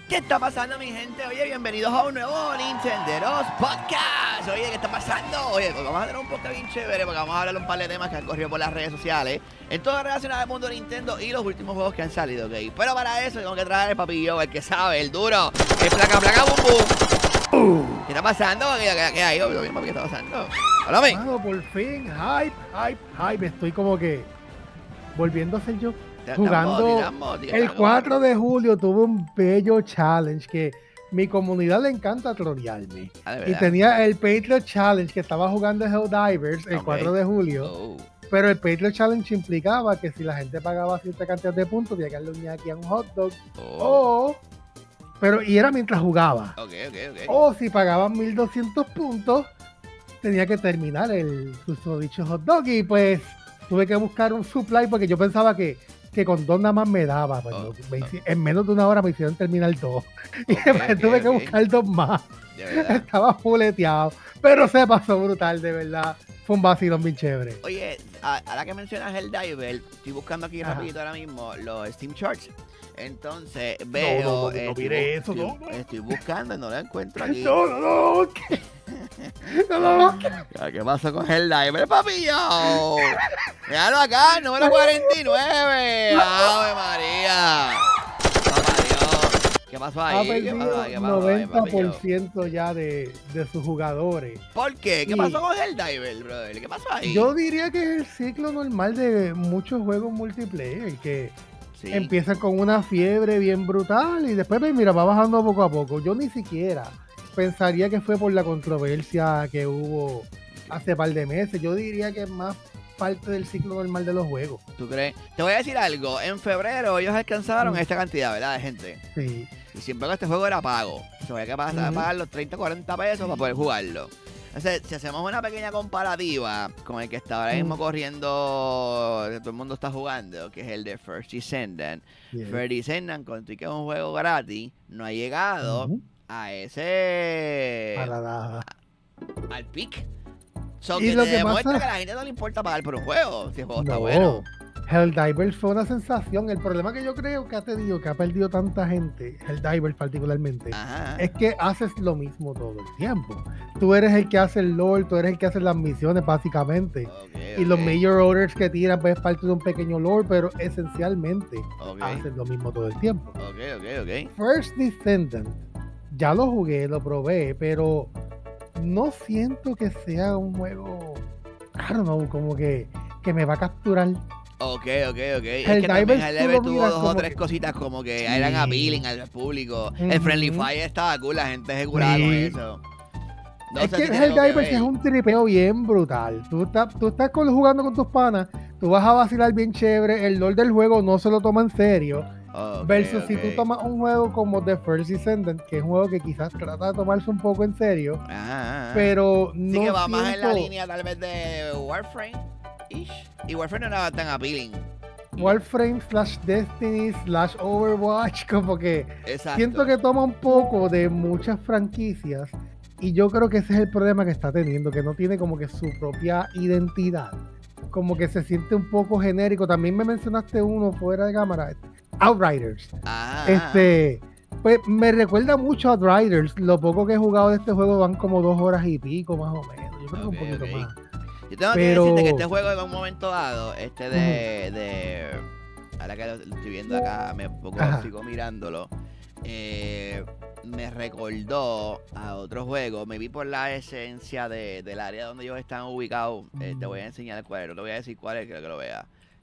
¿Qué está pasando, mi gente? Oye, bienvenidos a un nuevo Nintenderos Podcast. Oye, ¿qué está pasando? Oye, pues vamos a tener un podcast bien chévere porque vamos a hablar un par de temas que han corrido por las redes sociales en todo relacionado al mundo de Nintendo y los últimos juegos que han salido, ¿ok? Pero para eso tengo que traer el papillo, el que sabe, el duro, el placa, bum, bum. ¿Qué está pasando? ¿Qué hay? ¿Qué está pasando? Hola, mi. Mano, por fin, hype. Estoy como que volviendo a ser yo. Jugando el 4 de julio tuve un bello challenge que mi comunidad le encanta trolearme. Y tenía el Patreon Challenge que estaba jugando Helldivers el 4 de julio. Pero el Patreon Challenge implicaba que si la gente pagaba cierta cantidad de puntos, tenía que darle un ñaki a un hot dog. Y era mientras jugaba. O si pagaban 1200 puntos, tenía que terminar el dicho hot dog. Y pues tuve que buscar un supply porque yo pensaba que con dos nada más me daba. En menos de una hora me hicieron terminar dos. Y después tuve que buscar dos más. Estaba fuleteado. Pero se pasó brutal, de verdad. Fue un vacilón bien chévere. Oye, ahora que mencionas el Diver, estoy buscando aquí rapidito ahora mismo los Steam Charts. Entonces veo. No mire eso, no. Estoy buscando, no lo encuentro aquí. No. ¿Qué pasó con el Diver, papillo? Míralo acá, número 49. ¡Ave María! ¿Qué pasó ahí? Ha perdido 90% ya de sus jugadores. ¿Por qué? ¿Qué pasó con el Diver, brother? ¿Qué pasó ahí? Yo diría que es el ciclo normal de muchos juegos multiplayer, que empieza con una fiebre bien brutal y después, mira, va bajando poco a poco. Yo ni siquiera pensaría que fue por la controversia que hubo hace par de meses. Yo diría que es más parte del ciclo normal de los juegos. ¿Tú crees? Te voy a decir algo. En febrero ellos alcanzaron esta cantidad, ¿verdad? De gente. Sí. Y siempre que este juego era pago. O sea, había que pagar los 30, 40 pesos para poder jugarlo. Entonces, si hacemos una pequeña comparativa con el que está ahora mismo corriendo, que todo el mundo está jugando, que es el de First Descendant. First Descendant, con que es un juego gratis, no ha llegado a ese... al pic. Y lo que demuestra que a la gente no le importa pagar por un juego, si el juego está bueno. Helldivers fue una sensación. El problema que yo creo que ha tenido, que ha perdido tanta gente, Helldivers particularmente, es que haces lo mismo todo el tiempo. Tú eres el que hace el lore, tú eres el que hace las misiones básicamente. Y los major orders que tiran pues es parte de un pequeño lore, pero esencialmente haces lo mismo todo el tiempo. First Descendant, ya lo jugué, lo probé, pero no siento que sea un juego, I don't know, como que me va a capturar. Ok. Es que también el Diver tuvo dos o tres cositas como que eran appealing al público. El Friendly Fire estaba cool, la gente ejecutaba con eso. Es que el Diver es un tripeo bien brutal. Tú estás jugando con tus panas, tú vas a vacilar bien chévere, el lore del juego no se lo toma en serio. Versus si tú tomas un juego como The First Descendant, que es un juego que quizás trata de tomarse un poco en serio, pero no sí que va más en la línea tal vez de Warframe. Y Warframe no era tan appealing. Warframe / Destiny / Overwatch, como que siento que toma un poco de muchas franquicias y yo creo que ese es el problema que está teniendo, que no tiene como que su propia identidad, como que se siente un poco genérico. También me mencionaste uno fuera de cámara, Outriders. Pues me recuerda mucho a Outriders. Lo poco que he jugado de este juego van como 2 horas y pico más o menos. Yo creo que un poquito más. Yo tengo que decirte que este juego en un momento dado, ahora que lo estoy viendo acá, sigo mirándolo, me recordó a otro juego. Me vi por la esencia del área donde ellos están ubicados. Te voy a enseñar cuál es, no te voy a decir cuál es, quiero que lo veas.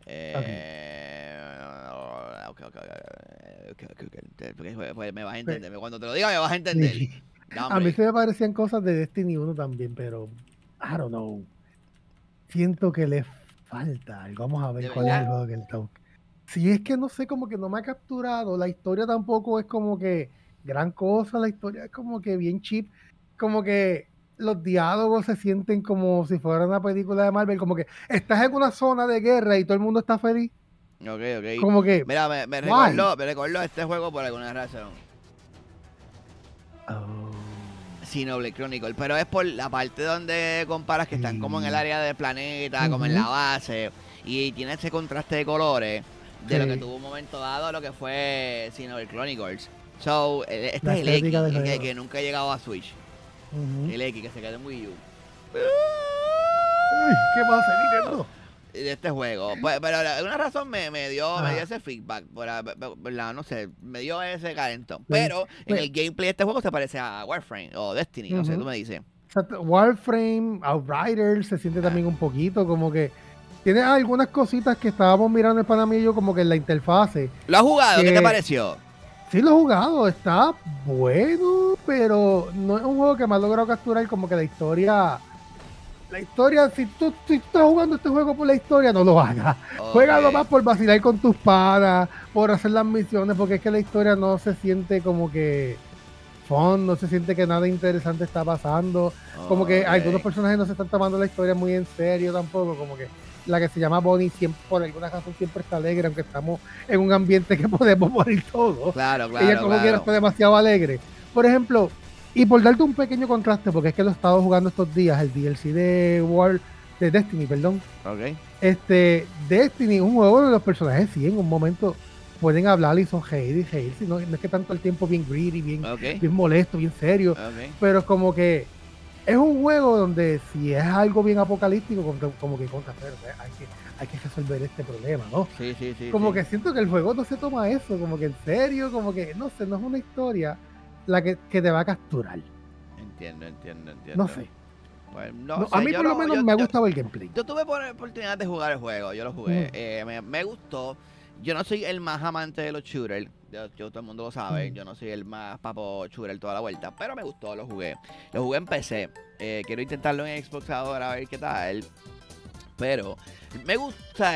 Pues me vas a entender. Cuando te lo diga me vas a entender. Sí. A mí se me parecían cosas de Destiny 1 también, pero I don't know. Siento que le falta algo. Vamos a ver cuál es el juego que él está buscando. Si es que no sé, como que no me ha capturado. La historia tampoco es como que gran cosa. La historia es como que bien cheap. Como que los diálogos se sienten como si fuera una película de Marvel. Como que estás en una zona de guerra y todo el mundo está feliz. Como que... Mira, me recordó este juego por alguna razón. Xenoblade Chronicle, pero es por la parte donde comparas que están como en el área del planeta, como en la base, y tiene ese contraste de colores de lo que tuvo un momento dado lo que fue Xenoblade Chronicles. So, este es el X, que nunca ha llegado a Switch. El X, que se quedó en Wii U. Ay, ¿qué va a hacer Nintendo? De este juego. Pues, pero alguna razón me dio ese feedback. No sé, me dio ese calentón. Pero en el gameplay de este juego se parece a Warframe o Destiny, no sé, tú me dices. Warframe, Outriders, se siente también un poquito como que tiene algunas cositas que estábamos mirando el pana mío y yo como que en la interfase. ¿Lo has jugado? ¿Qué te pareció? Sí, lo he jugado, está bueno, pero no es un juego que me ha logrado capturar como que la historia, si tú estás jugando este juego por la historia, no lo hagas. Juégalo más por vacilar con tus panas, por hacer las misiones, porque es que la historia no se siente como que no se siente que nada interesante está pasando. Como que algunos personajes no se están tomando la historia muy en serio tampoco, como que la que se llama Bonnie siempre, por alguna razón siempre está alegre, aunque estamos en un ambiente que podemos morir todos. Claro. Ella como quiera está demasiado alegre. Por ejemplo, y por darte un pequeño contraste, porque es que lo he estado jugando estos días, el DLC de Destiny, perdón. Destiny es un juego donde los personajes sí en un momento pueden hablar y sonreír, no es que tanto el tiempo bien greedy, bien molesto, bien serio, pero es como que es un juego donde si es algo bien apocalíptico, como que hay que resolver este problema, ¿no? Sí. Como que siento que el juego no se toma eso, como que en serio, como que, no sé, no es una historia la que te va a capturar. Entiendo. No sé. Pues, a mí por lo menos me ha gustado el gameplay. Yo tuve oportunidad de jugar el juego, yo lo jugué, me gustó. Yo no soy el más amante de los shooters, todo el mundo lo sabe, yo no soy el más papo shooter toda la vuelta, pero me gustó, lo jugué en PC, quiero intentarlo en Xbox ahora a ver qué tal, pero me gusta,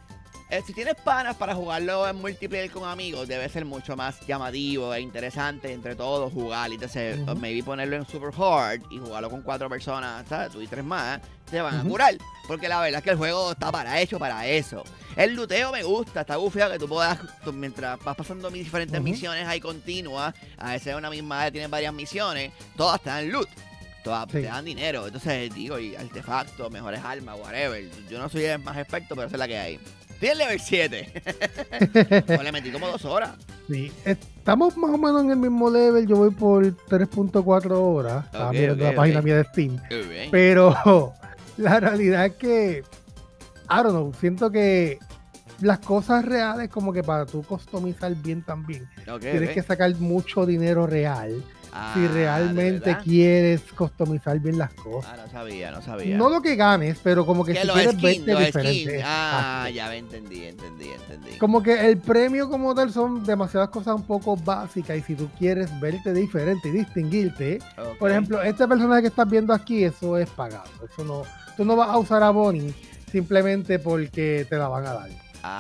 si tienes panas para jugarlo en multiplayer con amigos, debe ser mucho más llamativo e interesante entre todos jugar. Y entonces, maybe ponerlo en super hard y jugarlo con 4 personas, ¿sabes? Tú y 3 más, te van a curar. Porque la verdad es que el juego está hecho para eso. El looteo me gusta, está bufeado que tú puedas, mientras vas pasando mis diferentes misiones ahí continuas, a veces una misma área tienes varias misiones, todas te dan loot. Te dan dinero. Entonces, digo, y artefactos, mejores armas, whatever. Yo no soy el más experto, pero esa es la que hay. Estoy en level 7. Pues le metí como 2 horas. Sí, estamos más o menos en el mismo level. Yo voy por 3.4 horas. Estaba mirando la página mía de Steam. Pero la realidad es que, I don't know, siento que las cosas reales, como que para tú customizar bien también, tienes que sacar mucho dinero real. Si realmente quieres customizar bien las cosas. No sabía. No lo que ganes, pero como que si quieres verte diferente. Ya entendí. Como que el premio como tal son demasiadas cosas un poco básicas y si tú quieres verte diferente y distinguirte, por ejemplo, este personaje que estás viendo aquí, eso es pagado. Eso no, tú no vas a usar a Bonnie simplemente porque te la van a dar.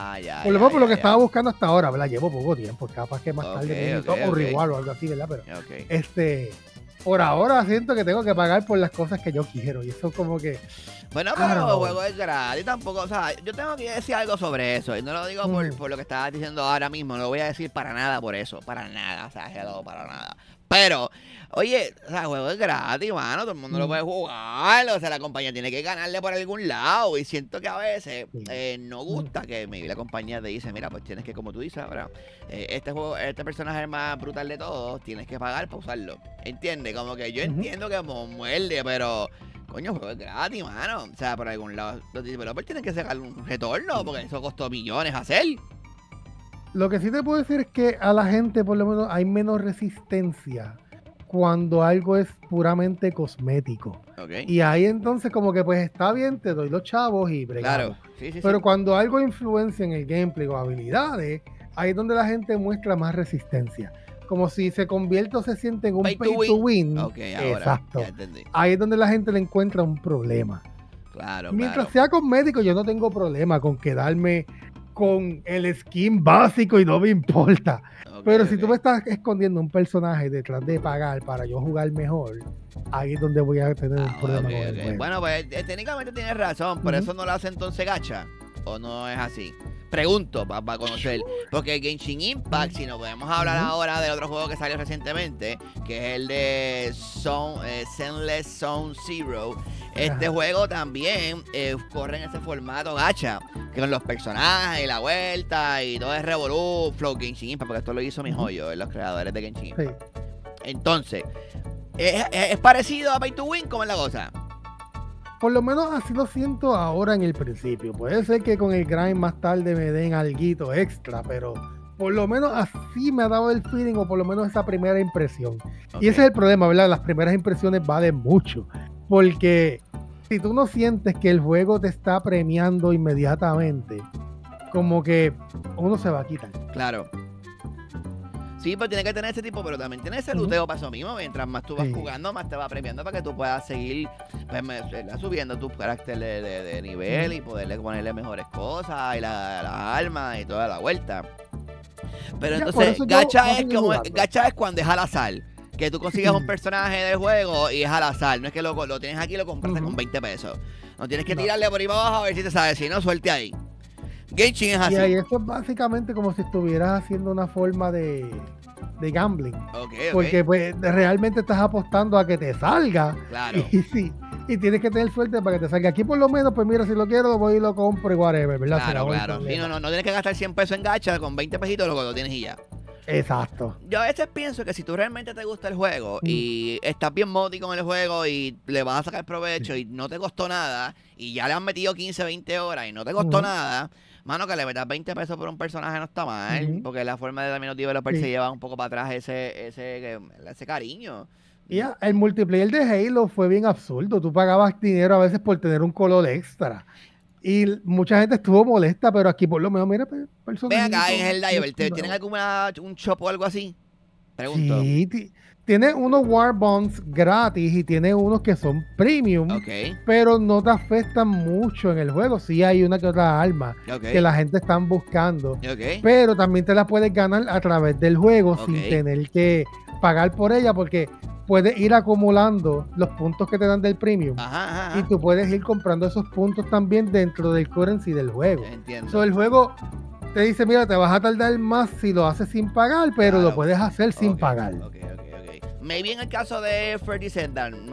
Por lo que estaba buscando hasta ahora, ¿verdad? Llevo poco tiempo, capaz que más tarde o igual o algo así, ¿verdad? Pero por ahora siento que tengo que pagar por las cosas que yo quiero y eso como que... Bueno, pero el juego es gratis tampoco, o sea, yo tengo que decir algo sobre eso y no lo digo por lo que estabas diciendo ahora mismo, no lo voy a decir para nada por eso, para nada, o sea, para nada. Pero, oye, o sea, el juego es gratis, mano, todo el mundo lo puede jugar, o sea, la compañía tiene que ganarle por algún lado y siento que a veces no gusta que la compañía te dice, mira, pues tienes que, como tú dices ahora, este personaje es el más brutal de todos, tienes que pagar para usarlo, ¿entiendes? Como que yo entiendo que muerde, pero... Coño, el juego es gratis, mano. O sea, por algún lado, los developers tienen que sacar un retorno porque eso costó millones hacer. Lo que sí te puedo decir es que a la gente, por lo menos, hay menos resistencia cuando algo es puramente cosmético. Y ahí entonces como que pues está bien, te doy los chavos y bregamos. Claro. Pero cuando algo influencia en el gameplay o habilidades, ahí es donde la gente muestra más resistencia. Como si se convierte o se siente en un pay to win. Exacto. Ahí es donde la gente le encuentra un problema. Mientras sea cosmético, yo no tengo problema con quedarme con el skin básico y no me importa. Pero si tú me estás escondiendo un personaje detrás de pagar para yo jugar mejor, ahí es donde voy a tener un problema con el juego. Bueno, pues técnicamente tienes razón, por eso no lo hace entonces gacha. ¿O no es así? Pregunto, para conocer. Porque Genshin Impact, si nos podemos hablar ahora del otro juego que salió recientemente, que es el de Zenless Zone Zero. Este juego también corre en ese formato gacha, que con los personajes y la vuelta y todo es revolú, Flow Genshin Impact, porque esto lo hizo mi joyo, los creadores de Genshin Impact. Sí. Entonces, ¿es parecido a Pay to Win? ¿Cómo es la cosa? Por lo menos así lo siento ahora en el principio. Puede ser que con el grind más tarde me den alguito extra, pero por lo menos así me ha dado el feeling, o por lo menos esa primera impresión. Okay. Y ese es el problema, ¿verdad? Las primeras impresiones valen mucho, porque si tú no sientes que el juego te está premiando inmediatamente, como que uno se va a quitar. Claro. Sí, pues tiene que tener ese tipo, pero también tiene ese luteo para eso mismo. Mientras más tú vas jugando, más te va premiando para que tú puedas seguir subiendo tu carácter de nivel y poderle ponerle mejores cosas y las armas y toda la vuelta. Pero ya, entonces, gacha es cuando es al azar. Que tú consigues un personaje del juego y es al azar. No es que lo tienes aquí y lo compraste con 20 pesos. No tienes que tirarle por ahí para abajo a ver si te sale. Si no, suelte ahí. Genshin es así. Y eso es básicamente como si estuvieras haciendo una forma de gambling. Porque pues realmente estás apostando a que te salga. Claro. Y tienes que tener suerte para que te salga. Aquí por lo menos, pues mira, si lo quiero, voy y lo compro y whatever, ¿verdad? Claro. Sí, no tienes que gastar 100 pesos en gacha, con 20 pesitos lo tienes y ya. Exacto. Yo a veces pienso que si tú realmente te gusta el juego y estás bien moti con el juego y le vas a sacar provecho y no te costó nada y ya le han metido 15, 20 horas y no te costó nada, mano, que le metas 20 pesos por un personaje no está mal, porque la forma de también los developers se lleva un poco para atrás ese cariño. Y el multiplayer de Halo fue bien absurdo. Tú pagabas dinero a veces por tener un color extra. Y mucha gente estuvo molesta, pero aquí por lo menos, mira, personajes. Ven acá en el Diver, ¿tienen un shop o algo así? Pregunto. Sí, tiene unos War Bonds gratis y tiene unos que son premium, pero no te afectan mucho en el juego. Sí hay una que otra arma que la gente está buscando, pero también te la puedes ganar a través del juego sin tener que pagar por ella, porque puedes ir acumulando los puntos que te dan del premium y tú puedes ir comprando esos puntos también dentro del currency del juego. Entiendo. So, el juego te dice, mira, te vas a tardar más si lo haces sin pagar, pero lo puedes hacer sin pagar. Maybe en el caso de Freddy Sendan,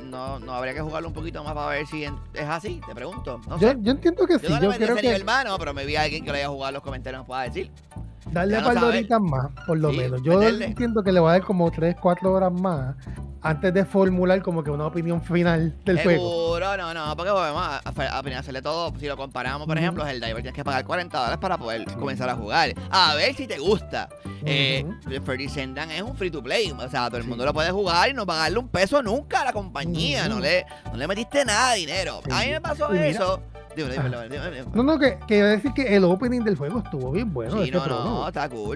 no habría que jugarlo un poquito más para ver si es así, te pregunto. No sé. Yo entiendo que sí. Yo creo que hermano, pero me vi a alguien que lo haya jugado en los comentarios nos pueda decir. Darle un par de horitas más, por lo menos. Yo entiendo que le voy a dar como 3, 4 horas más antes de formular como que una opinión final del juego. Seguro, no, porque volvemos a hacerle todo. Si lo comparamos, por ejemplo, el Diver tienes que pagar $40 para poder comenzar a jugar. A ver si te gusta. Freddy Sendan es un free to play. O sea, todo el mundo lo puede jugar y no pagarle un peso nunca a la compañía. No le metiste nada de dinero. A mí me pasó eso. Dime. No, que iba a decir que el opening del juego estuvo bien bueno. Sí, está cool.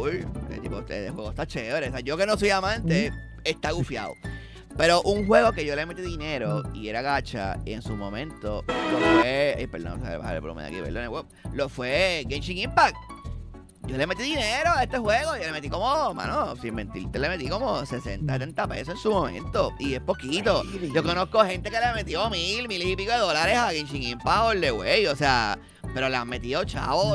El juego está chévere. O sea, yo que no soy amante, está gufiado. Pero un juego que yo le metí dinero y era gacha, y en su momento lo fue. Perdón, a bajar el volumen de aquí, perdón. Lo fue Genshin Impact. Yo le metí dinero a este juego, yo le metí como, mano, sin mentirte, le metí como 60, 70 pesos en su momento. Y es poquito. Yo conozco gente que le metió $1,000 y pico de dólares a Genshin Impact, güey. O sea, pero le han metido chao.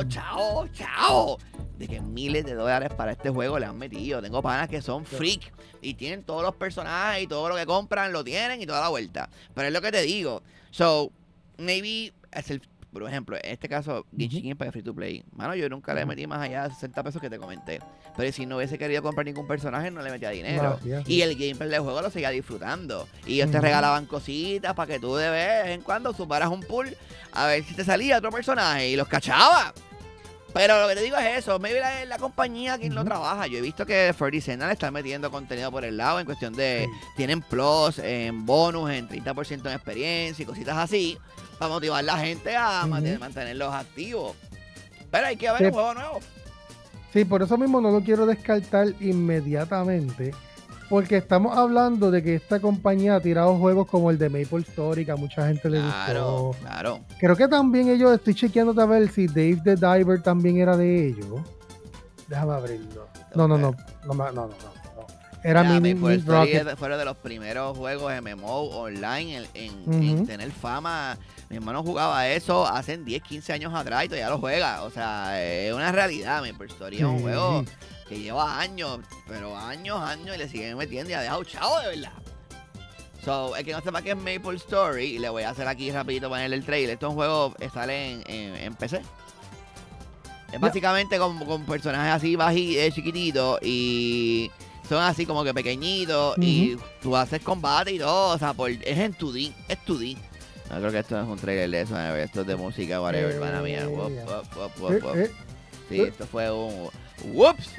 De que miles de dólares para este juego le han metido. Tengo panas que son freak y tienen todos los personajes y todo lo que compran lo tienen y toda la vuelta. Pero es lo que te digo. So, maybe por ejemplo, en este caso, Genshin Impact Free to Play. Mano, yo nunca le metí más allá de 60 pesos que te comenté. Pero si no hubiese querido comprar ningún personaje, no le metía dinero. Y el gameplay del juego lo seguía disfrutando. Y ellos te regalaban cositas para que tú de vez en cuando sumaras un pool a ver si te salía otro personaje y los cachaba. Pero lo que te digo es eso, maybe la compañía quien lo trabaja. Yo he visto que Freddy Sendan le está metiendo contenido por el lado en cuestión de tienen plus, en bonus, en 30% en experiencia y cositas así, para motivar a la gente a mantenerlos activos. Pero hay que ver un juego nuevo. Sí, por eso mismo no lo quiero descartar inmediatamente, porque estamos hablando de que esta compañía ha tirado juegos como el de Maple Story, que a mucha gente le gustó. Claro. Creo que también ellos, estoy chequeando a ver si Dave the Diver también era de ellos. Déjame abrirlo. No. Era Mini Rocket. Fueron de los primeros juegos MMO online en tener fama. Mi hermano jugaba eso hace 10, 15 años atrás y todavía lo juega. O sea, es una realidad. Maple Story es un juego que lleva años, pero años, y le siguen metiendo y ha dejado chavo de verdad. So, el que no sepa qué es Maple Story, y le voy a hacer aquí rapidito ponerle el trailer. Esto es un juego que sale en PC. Es básicamente con personajes así chiquititos y son así como que pequeñitos y tú haces combate y todo, o sea, es en 2D, es 2D. No creo que esto es un trailer de eso, esto es de música, whatever, hermana mía. Sí, esto fue un... ¡Whoops!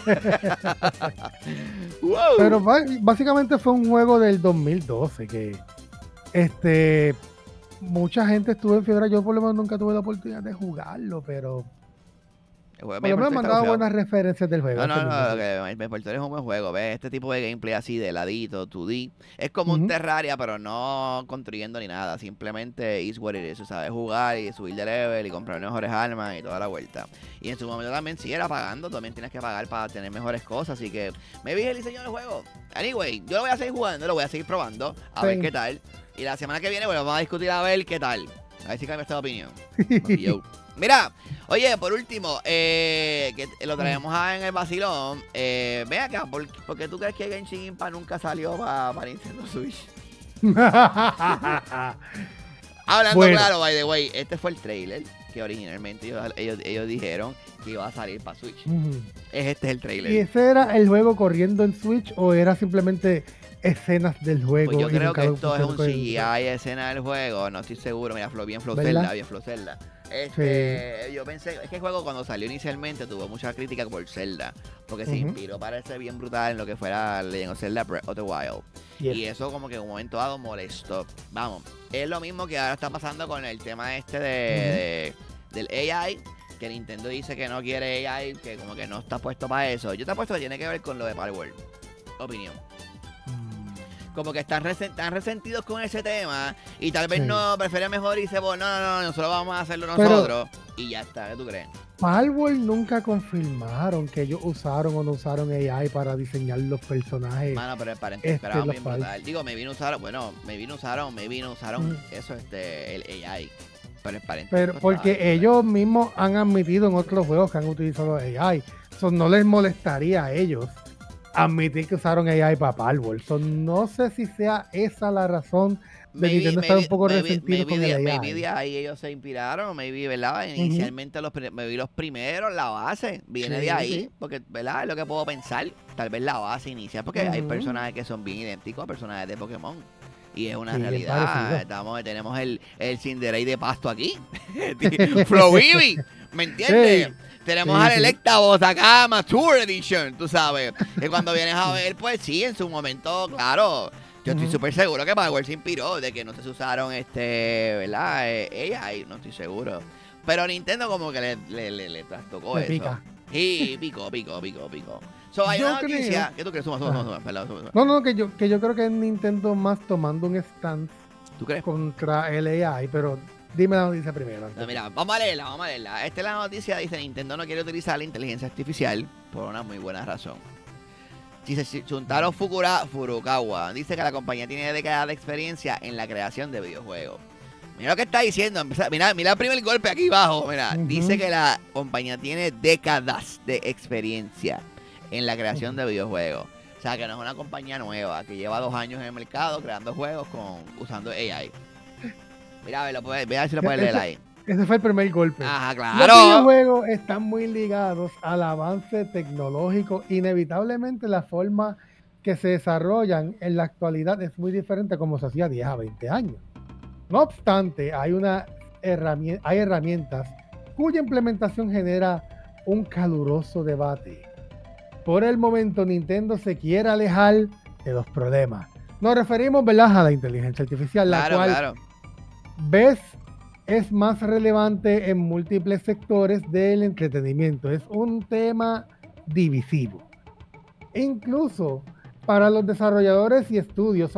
Wow. Pero básicamente fue un juego del 2012 que mucha gente estuvo en fiebre. Yo por lo menos nunca tuve la oportunidad de jugarlo, pero por lo menos me han dado buenas referencias del juego. No, Maple Story es un buen juego. ¿Ves? Este tipo de gameplay así de ladito, 2D. Es como un Terraria, pero no construyendo ni nada. Simplemente is what it is. Sabes jugar y subir de level y comprar mejores armas y toda la vuelta. Y en su momento también sí era pagando. También tienes que pagar para tener mejores cosas. Así que me vi el diseño del juego. Anyway, yo lo voy a seguir jugando, lo voy a seguir probando. A ver qué tal. Y la semana que viene, bueno, vamos a discutir a ver qué tal. A ver si cambia esta opinión. Mira, oye, por último, que lo traemos en el vacilón. Ven acá, ¿por qué tú crees que Genshin Impact nunca salió para Nintendo Switch? Hablando claro, by the way, este fue el trailer que originalmente ellos dijeron que iba a salir para Switch. Este es el trailer. ¿Y ese era el juego corriendo en Switch o era simplemente escenas del juego? Pues yo creo que esto es un CGI escena del juego, no estoy seguro. Mira, bien Flow Zelda. Yo pensé, es que el juego cuando salió inicialmente tuvo mucha crítica por Zelda, porque se inspiró, parece bien brutal en lo que fuera Legend of Zelda Breath of the Wild. Y eso como que en un momento dado molestó. Vamos, es lo mismo que ahora está pasando con el tema del AI, que Nintendo dice que no quiere AI, que como que no está puesto para eso. Yo te apuesto que tiene que ver con lo de Palworld. Opinión. Como que están resentidos con ese tema y tal vez no prefieren mejor y dicen, bueno, no, nosotros vamos a hacerlo nosotros. Pero, y ya está, ¿qué tú crees? Palworld nunca confirmaron que ellos usaron o no usaron AI para diseñar los personajes. Mano, pero el parente esperaba bien brutal. Digo, me vino usaron eso, el AI. Pero porque ellos mismos han admitido en otros juegos que han utilizado AI. Eso no les molestaría a ellos admitir que usaron AI para Palworld. No sé si sea esa la razón de Nintendo estar un poco resentido con el AI. Maybe de ahí ellos se inspiraron, ¿verdad? Inicialmente los primeros, la base viene de ahí, porque, ¿verdad? Es lo que puedo pensar. Tal vez la base inicia, porque hay personajes que son bien idénticos a personajes de Pokémon. Y es una realidad. Tenemos el Cinderace de pasto aquí. Flow Eevee, ¿me entiendes? Sí. Tenemos al Electabuzz acá, Mature Edition, tú sabes. Que cuando vienes a ver, pues sí, en su momento, claro. Yo estoy súper seguro que Palworld se inspiró de que no se usaron ¿verdad? AI, no estoy seguro. Pero Nintendo como que le trastocó eso. Pica. Y picó. So, hay una noticia. ¿Qué tú crees? Suma. No, que yo creo que es Nintendo más tomando un stance. ¿Tú crees? Contra el AI, pero dime la noticia primero. No, mira, vamos a leerla. Esta es la noticia, dice: Nintendo no quiere utilizar la inteligencia artificial por una muy buena razón. Dice Shuntaro Furukawa, dice que la compañía tiene décadas de experiencia en la creación de videojuegos. Mira lo que está diciendo. Mira el primer golpe aquí abajo. Mira, dice que la compañía tiene décadas de experiencia en la creación de videojuegos. O sea, que no es una compañía nueva, que lleva 2 años en el mercado creando juegos usando AI. Mira, a ver si lo puedes leer ahí. Ese fue el primer golpe. Ajá, claro. Los videojuegos están muy ligados al avance tecnológico. Inevitablemente la forma que se desarrollan en la actualidad es muy diferente a como se hacía 10 a 20 años. No obstante, hay herramientas cuya implementación genera un caluroso debate. Por el momento, Nintendo se quiere alejar de los problemas. Nos referimos, ¿verdad?, a la inteligencia artificial, la cual es más relevante en múltiples sectores del entretenimiento. Es un tema divisivo. Incluso para los desarrolladores y estudios,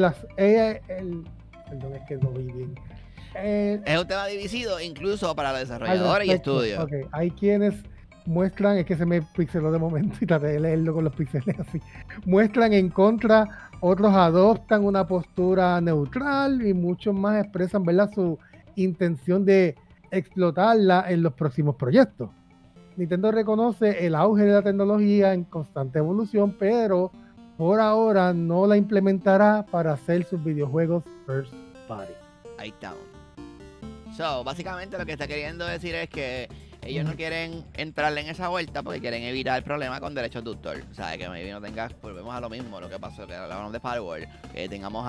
perdón, es que no vi bien. Es un tema divisivo incluso para los desarrolladores y estudios. Okay. Hay quienes muestran, es que se me pixeló de momento y traté de leerlo con los píxeles así, muestran en contra, otros adoptan una postura neutral y muchos más expresan, ¿verdad?, su intención de explotarla en los próximos proyectos. Nintendo reconoce el auge de la tecnología en constante evolución, pero por ahora no la implementará para hacer sus videojuegos first party. Ahí está. So, básicamente lo que está queriendo decir es que ellos no quieren entrarle en esa vuelta porque quieren evitar el problema con derechos de autor. O sea, que maybe no tengas, volvemos a lo mismo, lo que pasó, que hablábamos de Palworld, que tengamos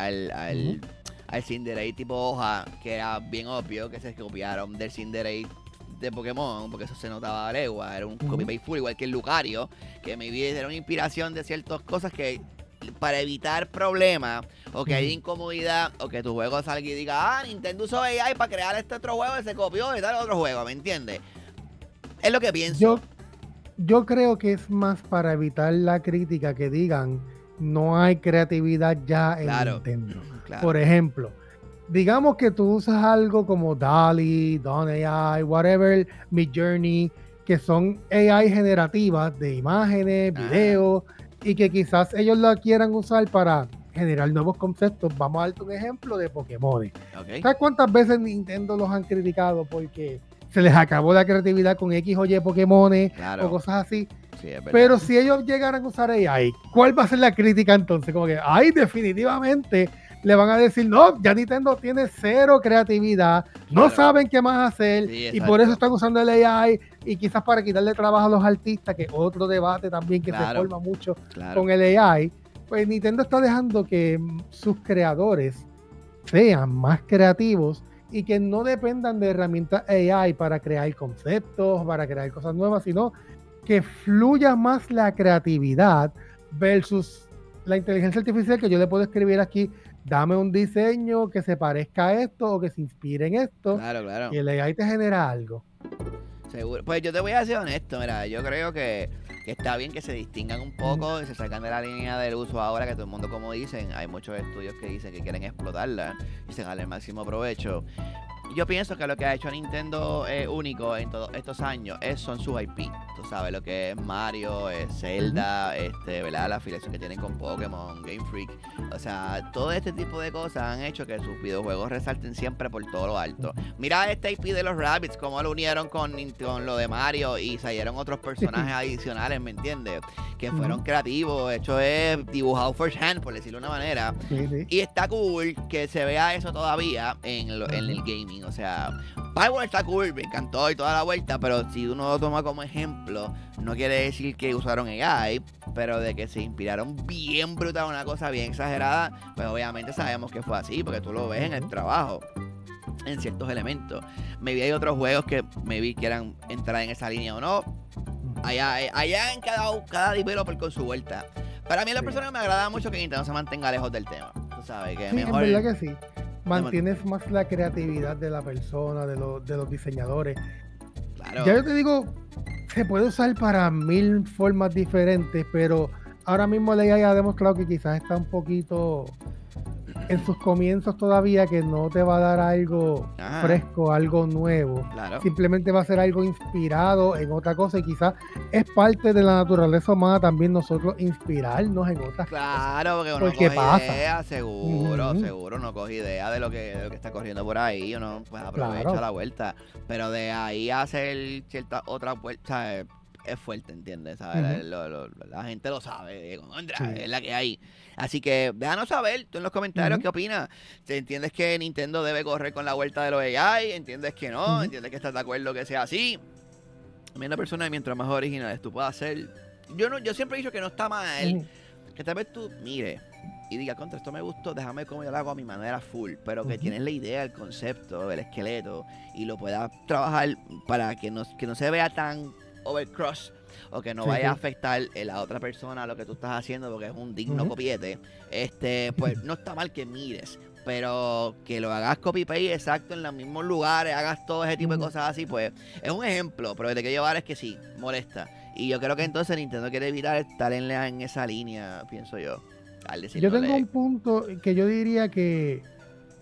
al Cinderace tipo hoja, que era bien obvio que se copiaron del Cinderace de Pokémon, porque eso se notaba a legua, era un copy-paste full, igual que el Lucario, que maybe era una inspiración de ciertas cosas que para evitar problemas o que haya incomodidad o que tu juego salga y diga, Nintendo usó AI para crear este otro juego y se copió de tal otro juego, ¿me entiendes? Es lo que pienso. Yo creo que es más para evitar la crítica que digan no hay creatividad ya en Nintendo. Claro. Por ejemplo, digamos que tú usas algo como DALL-E, Dawn AI, whatever, Midjourney, que son AI generativas de imágenes, videos, y que quizás ellos la quieran usar para generar nuevos conceptos. Vamos a darte un ejemplo de Pokémon. ¿Sabes cuántas veces Nintendo los han criticado porque se les acabó la creatividad con X o Y Pokémon o cosas así? Sí, pero si ellos llegaran a usar AI, ¿cuál va a ser la crítica entonces? Como que, definitivamente le van a decir, no, ya Nintendo tiene cero creatividad, no saben qué más hacer, y por eso están usando el AI, y quizás para quitarle trabajo a los artistas, que es otro debate también que se forma mucho con el AI, pues Nintendo está dejando que sus creadores sean más creativos y que no dependan de herramientas AI para crear conceptos, para crear cosas nuevas, sino que fluya más la creatividad versus la inteligencia artificial, que yo le puedo escribir aquí, dame un diseño que se parezca a esto o que se inspire en esto. Y el AI te genera algo. Seguro. Pues yo te voy a ser honesto, mira, yo creo que está bien que se distingan un poco y se sacan de la línea del uso ahora, que todo el mundo, como dicen, hay muchos estudios que dicen que quieren explotarla y sacarle el máximo provecho. Yo pienso que lo que ha hecho Nintendo único en todos estos años son sus IP. Tú sabes lo que es Mario, Zelda, ¿verdad? La afiliación que tienen con Pokémon, Game Freak. O sea, todo este tipo de cosas han hecho que sus videojuegos resalten siempre por todo lo alto. Mira este IP de los Rabbids, cómo lo unieron con lo de Mario y salieron otros personajes adicionales, ¿me entiendes? Que fueron creativos, hecho es dibujado first hand, por decirlo de una manera. Y está cool que se vea eso todavía en el gaming. O sea, Palworld está cool, me encantó y toda la vuelta, pero si uno lo toma como ejemplo, no quiere decir que usaron AI, pero de que se inspiraron bien brutal, una cosa bien exagerada, pues obviamente sabemos que fue así, porque tú lo ves en el trabajo, en ciertos elementos. Maybe hay otros juegos que maybe quieran entrar en esa línea o no. Allá en cada developer con su vuelta. Para mí la persona me agrada mucho que Nintendo se mantenga lejos del tema. Tú sabes que mejor. En verdad que sí. Mantienes más la creatividad de la persona, de los diseñadores. Claro. Ya yo te digo, se puede usar para 1000 formas diferentes, pero ahora mismo la AI ha demostrado que quizás está un poquito en sus comienzos todavía, que no te va a dar algo fresco, algo nuevo. Simplemente va a ser algo inspirado en otra cosa, y quizás es parte de la naturaleza humana también nosotros inspirarnos en otras cosas. Porque uno coge idea, seguro, no coge idea de lo que está corriendo por ahí, uno pues aprovecha la vuelta, pero de ahí a hacer cierta otra vuelta es fuerte, ¿entiendes? ¿Sabes? La gente lo sabe, es la que hay. Así que déjanos saber tú en los comentarios qué opinas. ¿Entiendes que Nintendo debe correr con la vuelta de los AI? ¿Entiendes que no? ¿Entiendes que estás de acuerdo que sea así? A mí, una persona, mientras más originales tú puedas hacer, yo siempre he dicho que no está mal, que tal vez tú mire y diga, contra, esto me gustó, déjame como yo lo hago a mi manera full, pero que tienes la idea, el concepto, el esqueleto, y lo puedas trabajar para que no se vea tan overcross, o que no vaya a afectar a la otra persona lo que tú estás haciendo, porque es un digno copiete. Pues no está mal que mires, pero que lo hagas copy-paste exacto en los mismos lugares, hagas todo ese tipo de cosas así, pues es un ejemplo, pero lo que te quiero llevar es que sí, molesta. Y yo creo que entonces Nintendo quiere evitar estar en esa línea, pienso yo. Yo tengo un punto que yo diría que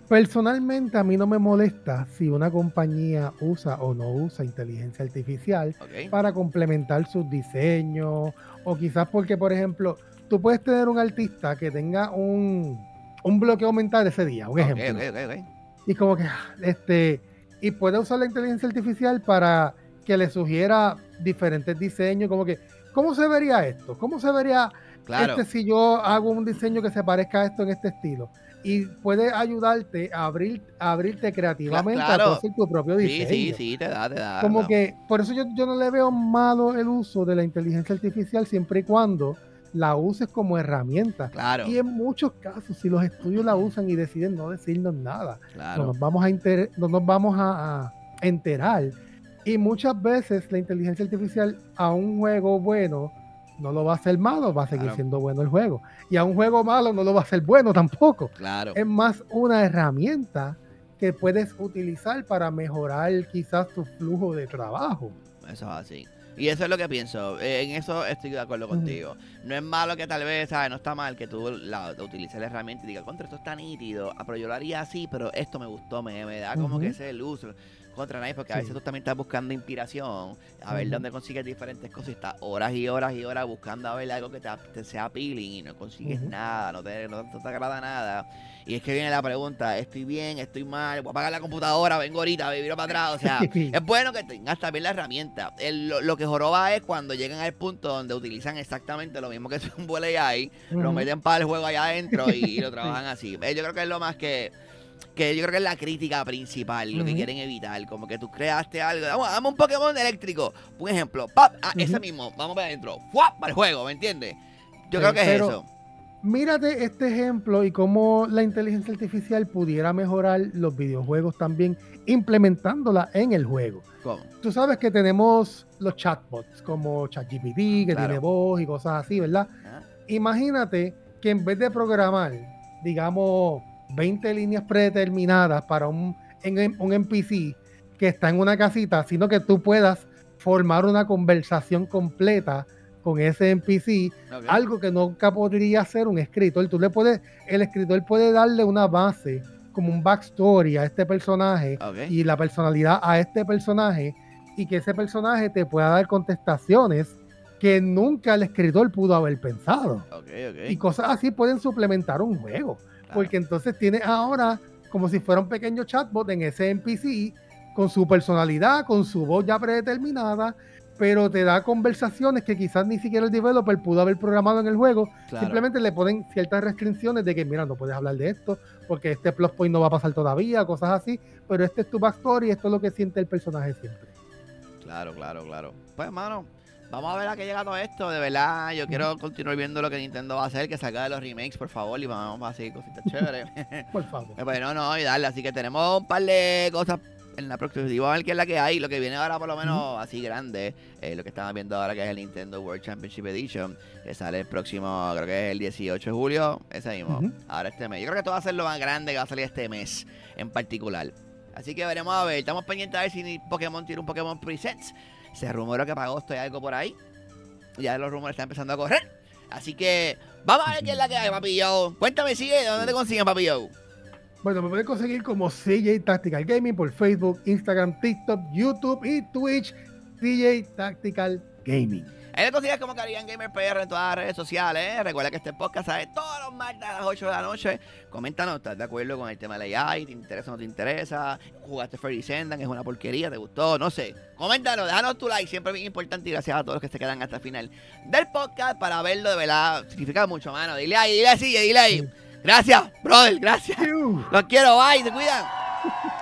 Personalmente a mí no me molesta si una compañía usa o no usa inteligencia artificial para complementar sus diseños, o quizás porque, por ejemplo, tú puedes tener un artista que tenga un bloqueo mental ese día, un ejemplo. Y como que, y puede usar la inteligencia artificial para que le sugiera diferentes diseños, como que, ¿cómo se vería esto? ¿Cómo se vería si yo hago un diseño que se parezca a esto en este estilo? Y puede ayudarte a abrirte creativamente a hacer tu propio diseño. Sí, te da. Como que, por eso yo no le veo malo el uso de la inteligencia artificial siempre y cuando la uses como herramienta. Claro. Y en muchos casos, si los estudios la usan y deciden no decirnos nada, no nos vamos a enterar. Y muchas veces la inteligencia artificial a un juego bueno no lo va a hacer malo, va a seguir siendo bueno el juego. Y a un juego malo no lo va a hacer bueno tampoco. Es más una herramienta que puedes utilizar para mejorar quizás tu flujo de trabajo. Eso es así. Y eso es lo que pienso. En eso estoy de acuerdo contigo. No es malo que tal vez, ¿sabes? No está mal que tú utilices la herramienta y digas, contra, esto está nítido, pero yo lo haría así, pero esto me gustó, me da como que ese es el uso. Contra nadie, porque a veces tú también estás buscando inspiración, a ver dónde consigues diferentes cosas y estás horas y horas y horas buscando a ver algo que te sea appealing y no consigues nada, no te agrada nada. Y es que viene la pregunta, estoy bien, estoy mal, voy a apagar la computadora, vengo ahorita, me viro para atrás. O sea, es bueno que tengas también la herramienta. Lo que joroba es cuando llegan al punto donde utilizan exactamente lo mismo que es un buen AI, lo meten para el juego allá adentro y lo trabajan así. Yo creo que es lo más que yo creo que es la crítica principal, lo que quieren evitar, como que tú creaste algo, dame un Pokémon eléctrico, un ejemplo, ese mismo, vamos para adentro, para el juego, ¿me entiendes? Yo creo que es eso. Mírate este ejemplo y cómo la inteligencia artificial pudiera mejorar los videojuegos también, implementándola en el juego. ¿Cómo? Tú sabes que tenemos los chatbots, como ChatGPT, que tiene voz y cosas así, ¿verdad? Imagínate que en vez de programar, digamos, 20 líneas predeterminadas para un NPC que está en una casita, sino que tú puedas formar una conversación completa con ese NPC, algo que nunca podría hacer un escritor. El escritor puede darle una base, como un backstory a este personaje y la personalidad a este personaje, y que ese personaje te pueda dar contestaciones que nunca el escritor pudo haber pensado. Y cosas así pueden suplementar un juego. Porque entonces tienes ahora como si fuera un pequeño chatbot en ese NPC con su personalidad, con su voz ya predeterminada, pero te da conversaciones que quizás ni siquiera el developer pudo haber programado en el juego. Simplemente le ponen ciertas restricciones de que, mira, no puedes hablar de esto porque este plus point no va a pasar todavía, cosas así, pero este es tu backstory y esto es lo que siente el personaje siempre. Claro. Pues, hermano, vamos a ver a qué llega todo esto. De verdad, yo quiero continuar viendo lo que Nintendo va a hacer, que salga de los remakes, por favor, y vamos a seguir cositas chéveres. Por favor. Pues no, y darle. Así que tenemos un par de cosas en la próxima. Vamos a ver qué es la que hay. Lo que viene ahora, por lo menos, así grande, lo que estamos viendo ahora, que es el Nintendo World Championship Edition, que sale el próximo, creo que es el 18 de julio, ese mismo, ahora este mes. Yo creo que esto va a ser lo más grande que va a salir este mes, en particular. Así que veremos a ver. Estamos pendientes a ver si Pokémon tiene un Pokémon Presents. Se rumoró que para agosto hay algo por ahí. Ya los rumores están empezando a correr. Así que vamos a ver qué es la que hay, Papi Joe. Cuéntame, sigue, ¿dónde te consiguen, Papi Joe? Bueno, me pueden conseguir como CJ Tactical Gaming por Facebook, Instagram, TikTok, YouTube y Twitch. CJ Tactical Gaming. Ahí me consigues como Caribbean Gamer PR en todas las redes sociales. Recuerda que este podcast sale todos los martes a las 8 de la noche. Coméntanos, ¿estás de acuerdo con el tema de la AI? ¿Te interesa o no te interesa? ¿Jugaste Fairy Sendan? ¿Es una porquería? ¿Te gustó? No sé. Coméntanos, déjanos tu like. Siempre es bien importante. Y gracias a todos los que se quedan hasta el final del podcast para verlo. De verdad, significa mucho, mano. Dile ahí. Gracias, brother. Gracias. Los quiero. Bye. Se cuidan.